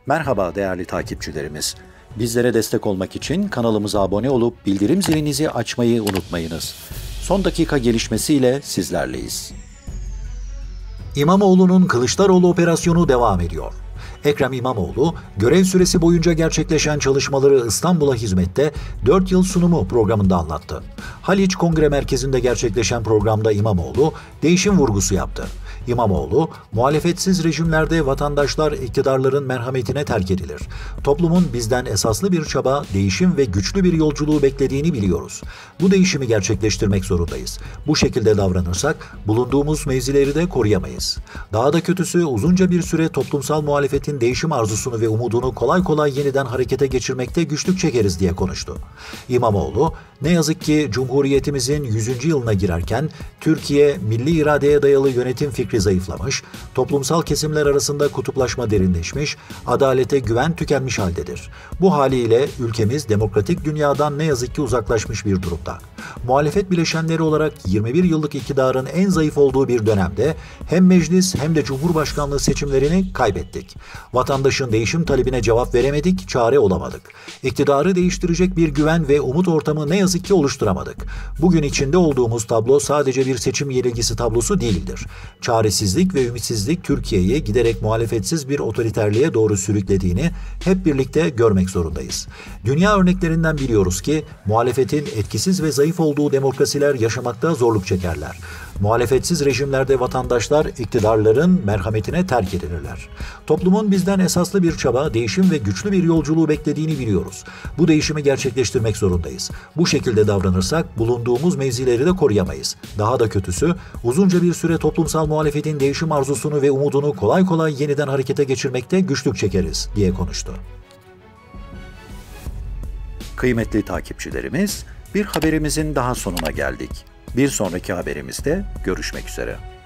Merhaba değerli takipçilerimiz. Bizlere destek olmak için kanalımıza abone olup bildirim zilinizi açmayı unutmayınız. Son dakika gelişmesiyle sizlerleyiz. İmamoğlu'nun Kılıçdaroğlu operasyonu devam ediyor. Ekrem İmamoğlu, görev süresi boyunca gerçekleşen çalışmaları İstanbul'a hizmette 4 yıl sunumu programında anlattı. Haliç Kongre Merkezi'nde gerçekleşen programda İmamoğlu, değişim vurgusu yaptı. İmamoğlu, muhalefetsiz rejimlerde vatandaşlar iktidarların merhametine terk edilir. Toplumun bizden esaslı bir çaba, değişim ve güçlü bir yolculuğu beklediğini biliyoruz. Bu değişimi gerçekleştirmek zorundayız. Bu şekilde davranırsak bulunduğumuz mevzileri de koruyamayız. Daha da kötüsü uzunca bir süre toplumsal muhalefetin değişim arzusunu ve umudunu kolay kolay yeniden harekete geçirmekte güçlük çekeriz diye konuştu. İmamoğlu, ne yazık ki Cumhuriyetimizin 100. yılına girerken Türkiye milli iradeye dayalı yönetim fikri zayıflamış, toplumsal kesimler arasında kutuplaşma derinleşmiş, adalete güven tükenmiş haldedir. Bu haliyle ülkemiz demokratik dünyadan ne yazık ki uzaklaşmış bir durumda. Muhalefet bileşenleri olarak 21 yıllık iktidarın en zayıf olduğu bir dönemde hem meclis hem de cumhurbaşkanlığı seçimlerini kaybettik. Vatandaşın değişim talebine cevap veremedik, çare olamadık. İktidarı değiştirecek bir güven ve umut ortamı ne yazık ki oluşturamadık. Bugün içinde olduğumuz tablo sadece bir seçim yenilgisi tablosu değildir. Çaresizlik ve ümitsizlik Türkiye'yi giderek muhalefetsiz bir otoriterliğe doğru sürüklediğini hep birlikte görmek zorundayız. Dünya örneklerinden biliyoruz ki muhalefetin etkisiz ve zayıf olduğu demokrasiler yaşamakta zorluk çekerler. Muhalefetsiz rejimlerde vatandaşlar iktidarların merhametine terk edilirler. Toplumun bizden esaslı bir çaba, değişim ve güçlü bir yolculuğu beklediğini biliyoruz. Bu değişimi gerçekleştirmek zorundayız. Bu şekilde davranırsak bulunduğumuz mevzileri de koruyamayız. Daha da kötüsü uzunca bir süre toplumsal muhalefetin değişim arzusunu ve umudunu kolay kolay yeniden harekete geçirmekte güçlük çekeriz diye konuştu. Kıymetli takipçilerimiz, bir haberimizin daha sonuna geldik. Bir sonraki haberimizde görüşmek üzere.